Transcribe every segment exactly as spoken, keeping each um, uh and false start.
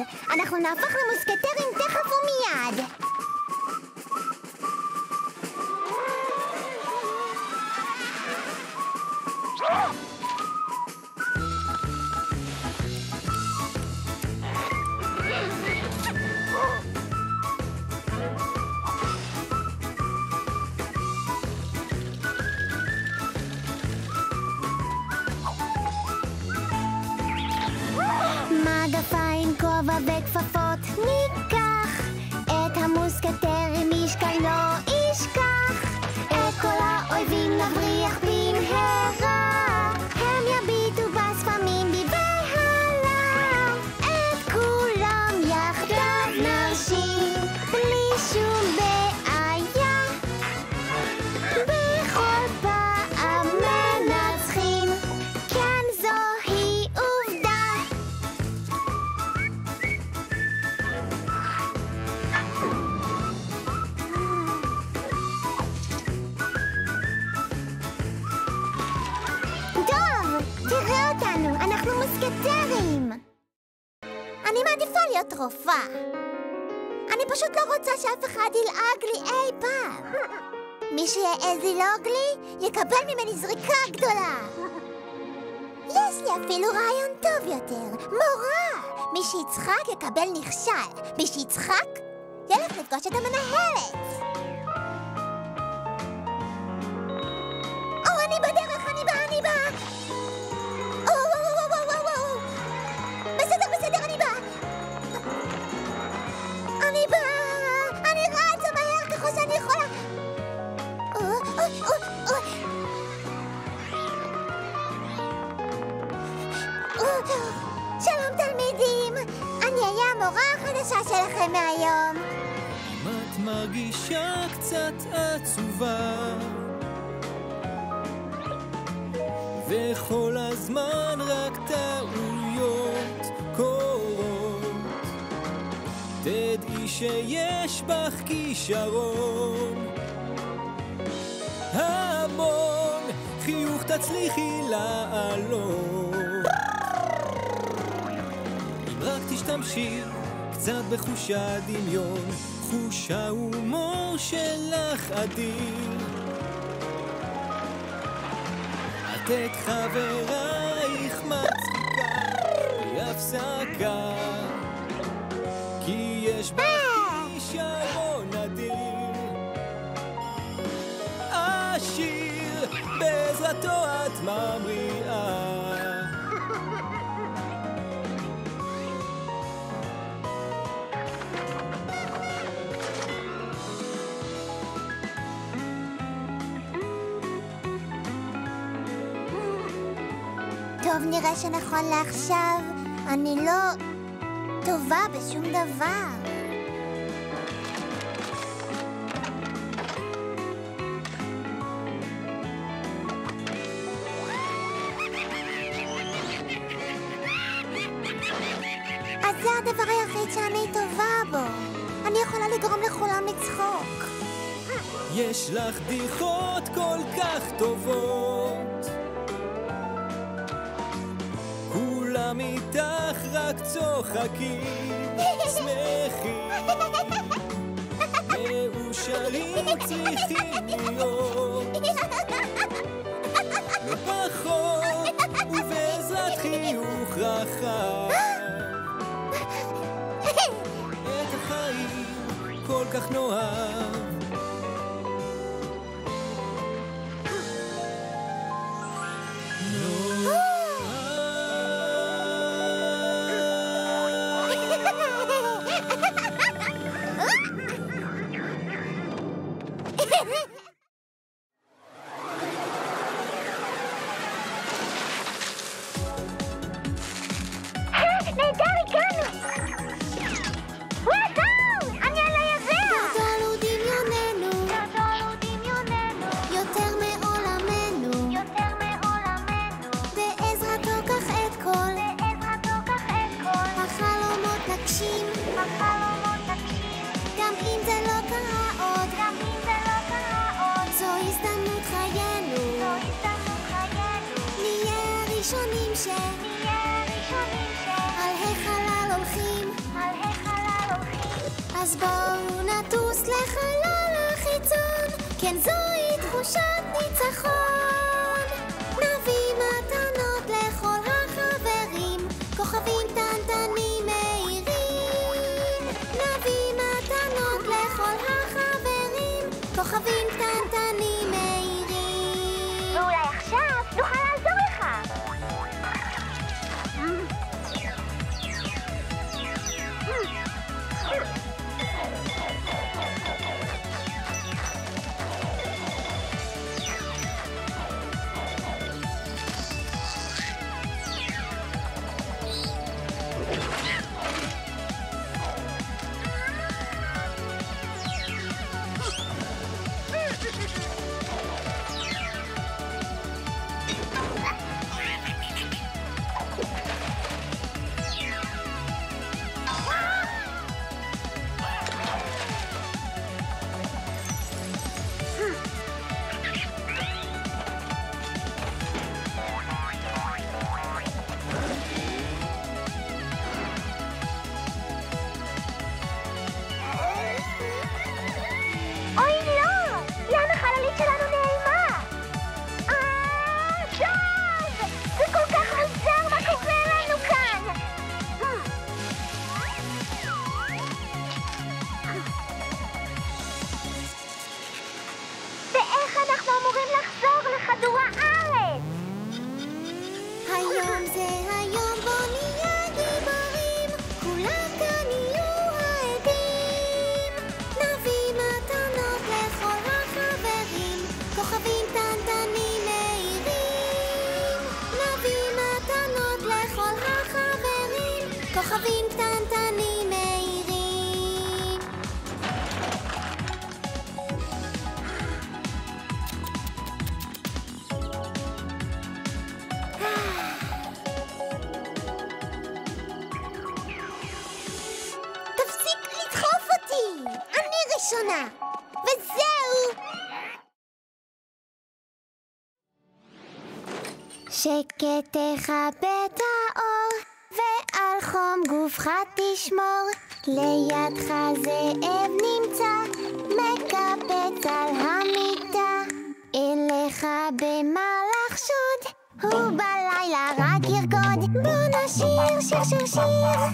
אנחנו נהפוך למוסקטרים תכף ומיד. מגפיים, כובע וכפפות ניקח, את המוסקטר עם משקל לא ישכח, את כל האויבים נבריח במהרה, הם יביטו בספמים בבהלה, את כולם יחדיו נרשים בלי שום בעיה, בכל פעם מנצחים, כן זוהי עובדה. טוב, תראה אותנו, אנחנו מוסקטרים. אני מעדיפה להיות רופאה. אני פשוט לא רוצה שאף אחד ילעג לי אי פעם. מי שיעז ללעוג לי, יקבל ממני זריקה גדולה. יש לי אפילו רעיון טוב יותר, מורה. מי שיצחק יקבל נכשל. מי שיצחק, ילך לפגוש את המנהלת. או, אני בדרך, אני באה, אני באה. או, או, או, או, או, או. בסדר, בסדר, אני באה. אני באה. אני רצה מהר ככל שאני יכולה. או, או, או, או. או, שלום תלמידים. אני אהיה המורה החדשה שלכם מהיום. אם את מרגישה קצת עצובה וכל הזמן רק טעויות קורות, תדעי שיש בך כישרון המון, חיוך תצליחי לעלות אם רק תשתמשי קצת בחוש הדמיון, חוש ההומור שלך אדיר. את את חברייך מצחיקה בלי הפסקה, כי יש בך כישרון אדיר. השיר בעזרתו את ממריאה, טוב, נראה שנכון לעכשיו אני לא טובה בשום דבר. אז זה הדבר היחיד שאני טובה בו. אני יכולה לגרום לכולם לצחוק. יש לך בדיחות כל כך טובות, כולם איתך רק צוחקים, שמחים, מאושרים צריכים להיות, לא פחות, ובעזרת חיוך רחב, את החיים כל כך נאהב. ראשונים ש... נהיה ראשונים ש... על החלל הולכים אז בואו נטוס לחלל החיצון, כן זוהי תחושת ניצחון. נביא מתנות לכל החברים, כוכבים קטנטנים מהירים. נביא מתנות לכל החברים, כוכבים קטנטנים מהירים. ואולי עכשיו נוכל לעזור לך. כוכבים קטנטנים מהירים. תפסיק לדחוף אותי! אני ראשונה! וזהו! שקט תכבה את האור ועל חום גופך תשמור. לידך זאב נמצא מקפץ על המיטה. אין לך במה לחשוד, הוא בלילה רק ירקוד. בוא נשיר שיר שיר שיר,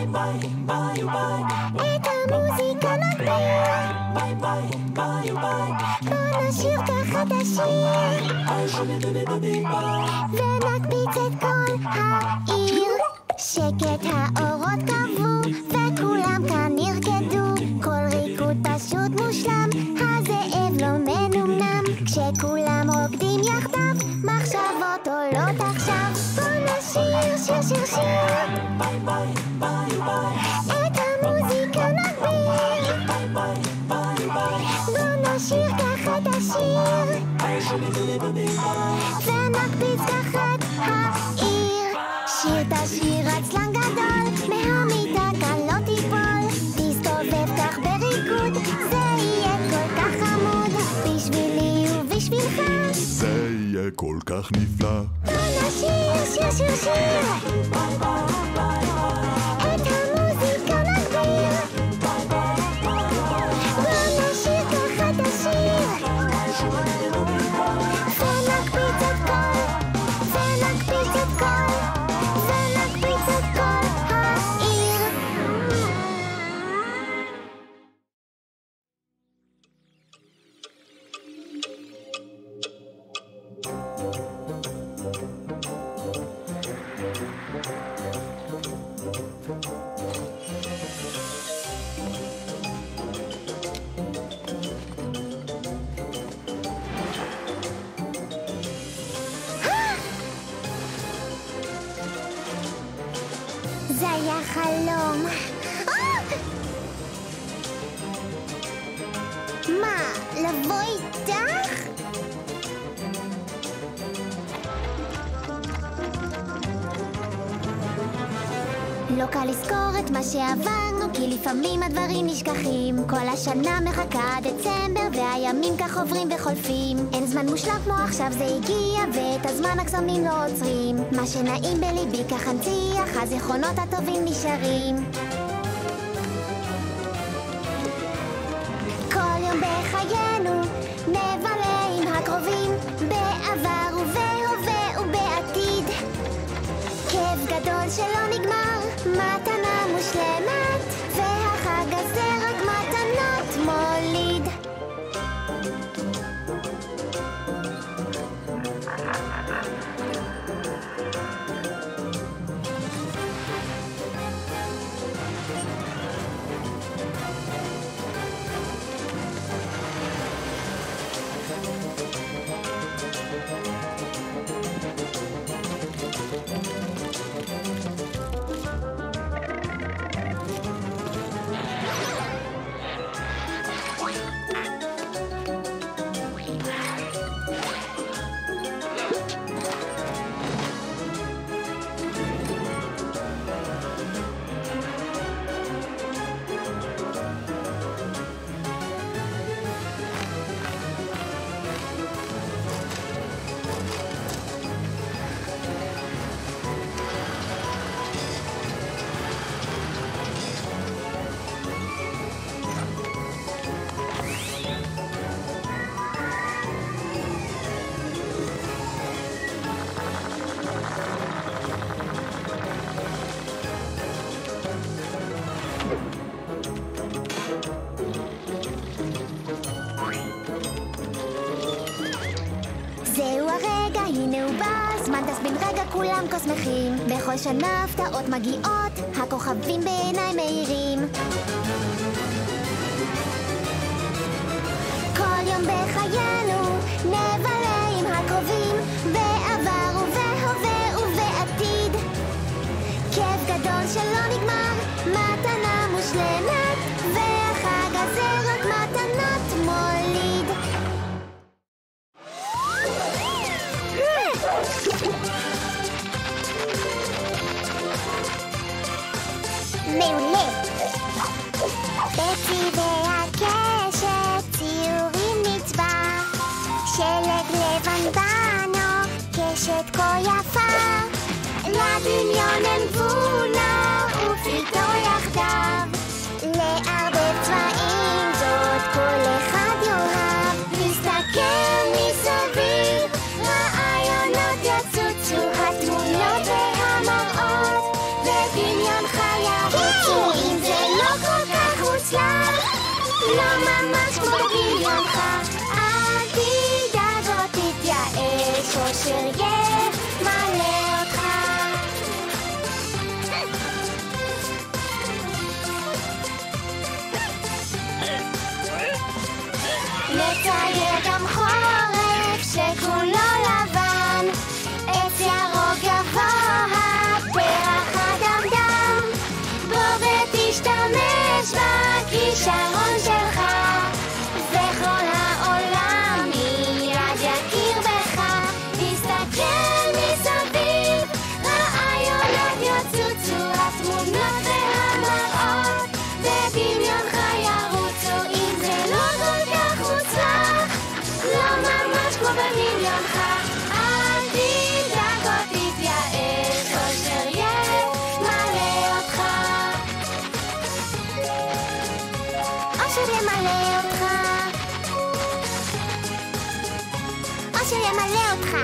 את המוזיקה נגביר. בוא נשיר ככה את השיר ונקפיץ את כל העיר. שקט האורות כבו וכולם כאן נרקדו. כל ריקוד פשוט מושלם, הזאב לא מנומנם. כשכולם רוקדים יחדיו, מחשבות עולות עכשיו. בוא נשיר שיר שיר שיר, את המוזיקה נגביר. בוא נשיר ככה את השיר ונקפיץ ככה את העיר. שיר תשיר עצלן גדול, מהמיטה כאן לא תיפול. תסתובב כך בריקוד, זה יהיה כל כך חמוד. בשבילי ובשבילך זה יהיה כל כך נפלא. בוא נשיר שיר שיר שיר, את המוזיקה נגביר. בוא נשיר ככה את השיר ונקפיץ את כל, ונקפיץ את כל, ונקפיץ את כל העיר. זה היה חלום. מה, לבוא איתך? לא קל לזכור את מה שעברנו, כי לפעמים הדברים נשכחים. כל השנה מחכה דצמבר, והימים כך עוברים וחולפים. אין זמן מושלם כמו עכשיו זה הגיע, ואת הזמן הקסמים לא עוצרים. מה שנעים בליבי כך הנציח, הזיכרונות הטובים נשארים. בחיינו, נבלה עם הקרובים, בעבר ובהווה ובעתיד. כיף גדול שלא נגמר, מתנה מושלמת, והחג הזה רק מתנות מוליד. זהו הרגע, הנה הוא בא, זמן טס בן רגע, כולם כה שמחים. בכל שנה הפתעות מגיעות, הכוכבים בעיניי מאירים. כל יום בחיינו, נבלה עם הקרובים, בעבר ובהווה ובעתיד. כיף גדול שלא נגמר, מתנה מושלמת, והחג הזה רק מתנות מוליד. מעולה! בצבעי הקשת ציורים נצבע, שלג לבן בנו, קשת כה יפה, לדמיון אין גבולה ופתאום יחדיו, לערבב צבעים זאת כל אחד יאהב, להסתכל מסביב, רעיונות יצוצו, התמונות והמראות, ודמיונך ירוצו. אם זה לא כל כך מוצלח, לא ממש כמו דמיונך, אל תדאג או תתייאש, אושר ימלא אותך. נצייר גם חורף שכולו לבן, עץ ירוק גבוה, פרח אדמדם, בוא ותשתמש בכישרון שלך, וכל העולם מיד יכיר בך. תסתכל מסביב, רעיונות יצוצו, התמונות והמראות, ודמיונך ירוצו. אם זה לא כל כך מוצלח, לא ממש כמו בדמיונך, אל תדאג או תתייאש, אושר ימלא אותך. אושר ימלא אותך. אושר ימלא אותך.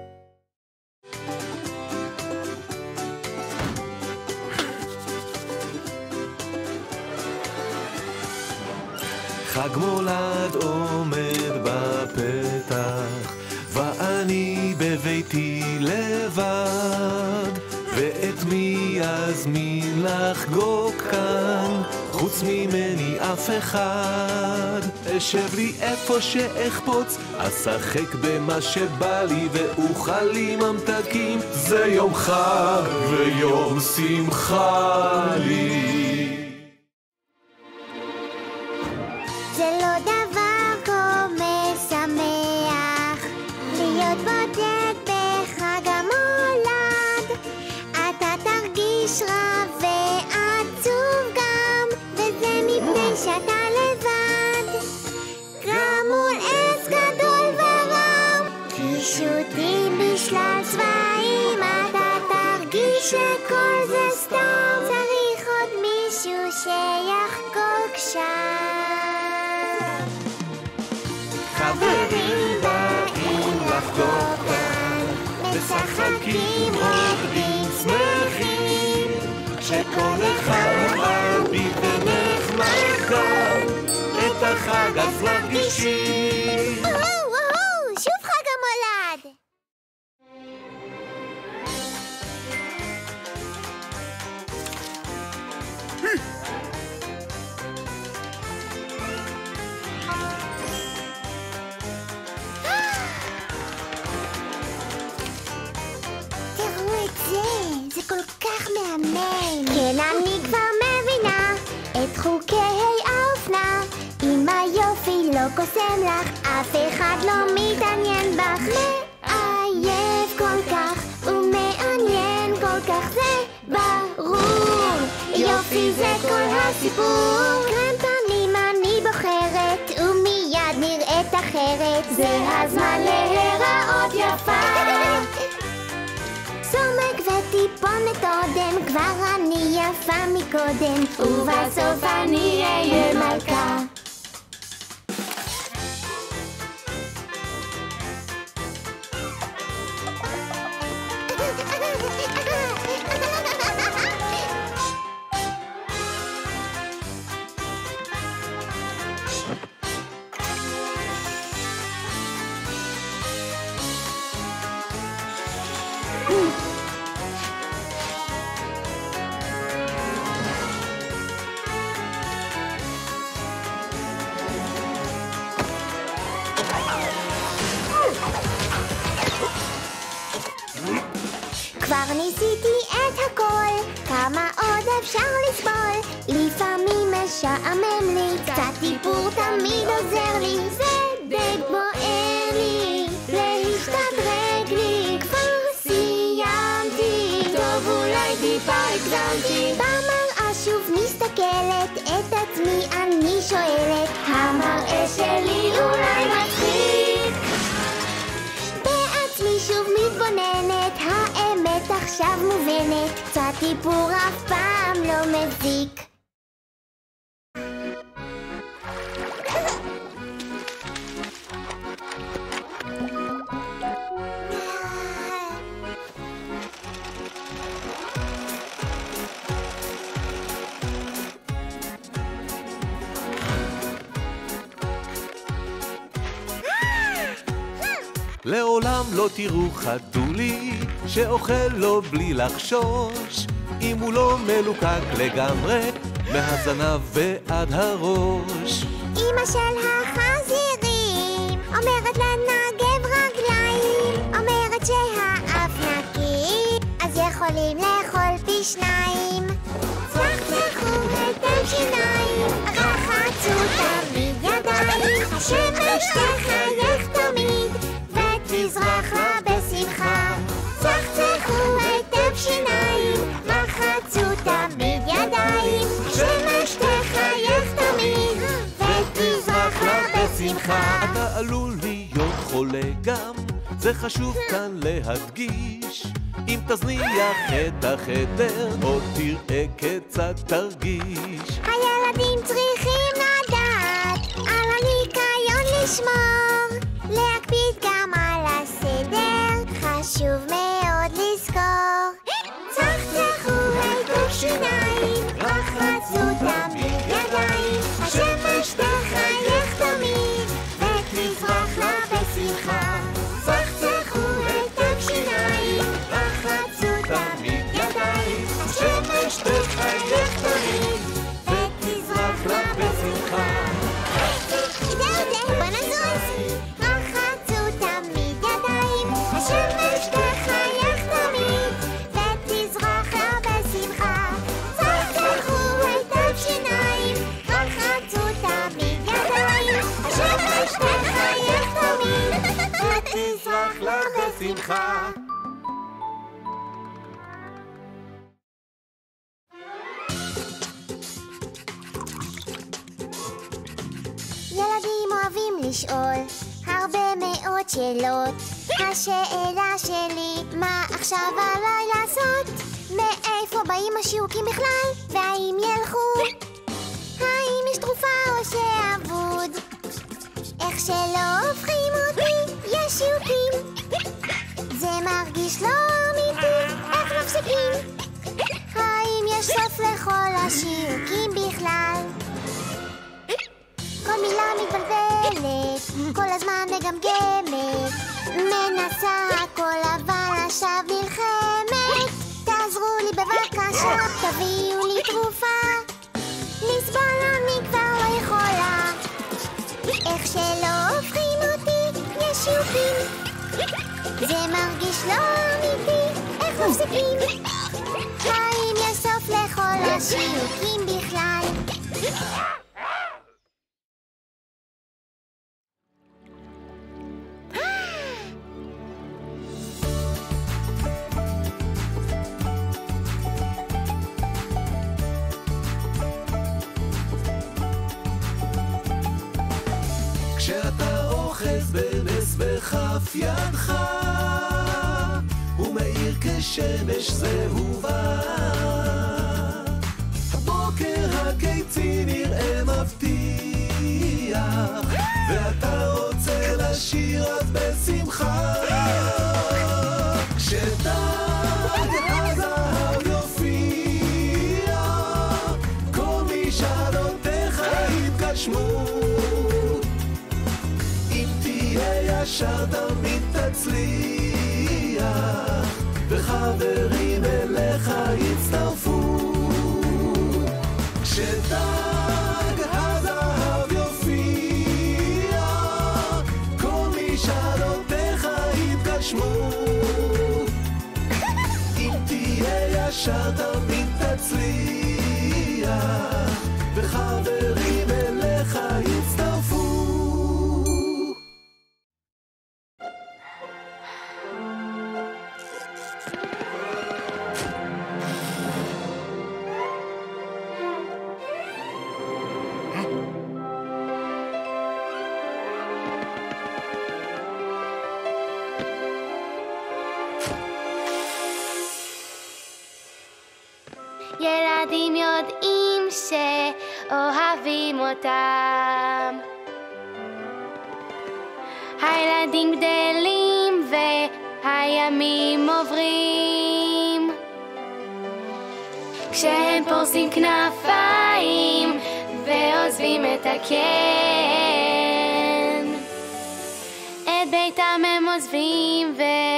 חג מולד עומד בפתח, ואני בביתי לבד, ואת מי אזמין לחגוג כאן, חוץ ממני אף אחד. אשב לי איפה שאחפוץ, אשחק במה שבא לי, ואוכל לי ממתקים. זה יום חג ויום שמחה לי. זה לא דבר כה משמח להיות בודד בחג המולד. אתה תרגיש רע ועצוב גם, וזה מפני שאתה לבד. גם מול עץ גדול ורם, קישוטים בשלל צבעים, אתה תרגיש שכל זה סתם. צריך עוד מישהו שיחגוג שם. לחגוג כאן, משחקים רוקדים שמחים, שכל אחד מרביט ונחמד כאן, את החג אז מרגישים. וואו, וואו, שוב חג המולד! תראו את זה, זה כל כך מהמם. כן, אני כבר מבינה את חוקי האופנה. אם היופי לא קוסם לך, אף אחד לא מתעניין בך. מעייף כל כך ומעניין כל כך, זה ברור. יופי זה כל הסיפור. קרמפונים אני בוחרת ומיד נראית אחרת. זה הזמן להיראות יפה. סומק וטיפונת אודם, כבר אני יפה מקודם, ובסוף אני אהיה מלכה. כבר ניסיתי את הכל, כמה עוד אפשר לסבול? לפעמים משעמם לי, קצת טיפור תמיד עוזר לי. זה די בוער לי, להשתדרג לי. כבר סיימתי, טוב אולי טיפה הגזמתי. במראה שוב מסתכלת, את עצמי אני שואלת, המראה שלי אולי מצחיק? בעצמי שוב מתבוננת, האמת עכשיו מובנת, קצת טיפור אף פעם לא מזיק. לעולם לא תראו חתולי שאוכל לו בלי לחשוש, אם הוא לא מלוקק לגמרי מהזנב ועד הראש. אמא של החזירים אומרת לנגב רגליים, אומרת שהאף נקי אז יכולים לאכול פי שניים. צחצחו היטב שיניים, רחצו תמיד ידיים, השמש תחייך תמיד ותזרח לה בשמחה. צחצחו היטב שיניים, רחצו תמיד ידיים, השמש תחייך תמיד ותזרח לה בשמחה. אתה עלול להיות חולה גם, זה חשוב כאן להדגיש, אם תזניח את החדר או תראה כיצד תרגיש. הילדים צריכים לדעת על הניקיון לשמור, להקפיד גם על הסדר, חשוב מאוד לזכור. צחצחו היטב שיניים, רחצו תמיד ידיים, השמש תחייך תמיד ותזרח לה בשמחה. צחצחו היטב שיניים, רחצו תמיד ידיים, השמש תחייך תמיד ותזרח לה בשמחה. זהו זה, בוא נזוז. רחצו תמיד ידיים, השמש תחייך תמיד ותזרח לה בשמחה. צחצחו היטב שיניים, רחצו תמיד ידיים, השמש תחייך תמיד ותזרח לה בשמחה. ילדים אוהבים לשאול הרבה מאוד שאלות. השאלה שלי, מה עכשיו עליי לעשות? מאיפה באים השיעוקים בכלל? והאם ילכו? האם יש תרופה או שאבוד? איך שלא הופכים אותי, יש שיעוקים סוף לכל השיוקים בכלל. כל מילה מתבלבלת, כל הזמן מגמגמת, מנסה הכל אבל עכשיו נלחמת. תעזרו לי בבקשה, תביאו לי תרופה, לסבול אני כבר לא יכולה. איך שלא הופכים אותי יש שיוקים, זה מרגיש לא אמיתי, איך מפסיקים? האם יש סוף לכל השיוקים בכלל? כשאתה אוחז בנס בכף ידך, הוא מאיר כשמש זהובה. הבוקר הקיצי נראה מבטיח, ואתה רוצה לשיר אז בשמחה. כשתג הזהב יופיע, כל משאלותיך יתגשמו. ישר תמיד תצליח, וחברים אליך יצטרפו. כשתג הזהב יופיע, כל משאלותיך יתגשמו. אם תהיה ישר תמיד תצליח, וחברים אליך יצטרפו. ילדים יודעים שאוהבים אותם, הילדים גדלים והימים עוברים. כשהם פורסים כנפיים ועוזבים את הקן, את ביתם הם עוזבים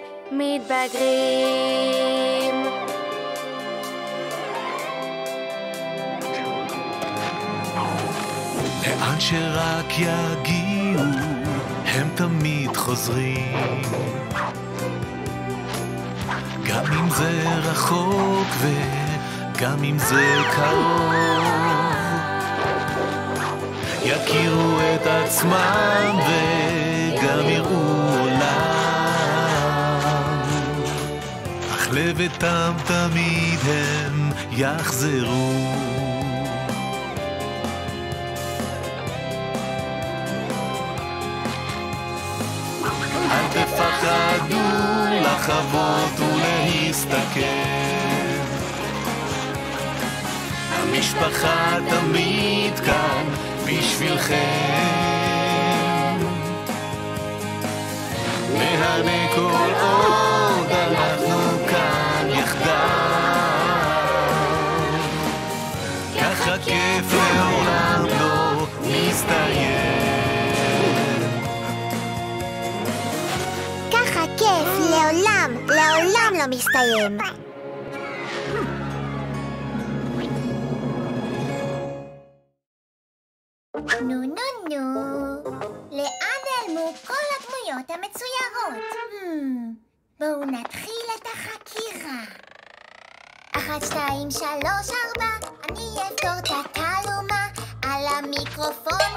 ומתבגרים. לאן שרק יגיעו, הם תמיד חוזרים. גם אם זה רחוק וגם אם זה קרוב, יכירו את עצמם וגם יראו עולם, אך לביתם תמיד הם יחזרו. אל תפחדו לחוות ולהסתכל, המשפחה תמיד כאן בשבילכם. נהנה כל עוד אנחנו כאן יחדיו, ככה כיף לעולם לא מסתיים. כיף לעולם, לעולם לא מסתיים. נו נו נו, לאן נעלמו כל הדמויות המצוירות? Hmm, בואו נתחיל את החקירה. אחת, שתיים, שלוש, ארבע, אני אפתור את התעלומה. על המיקרופון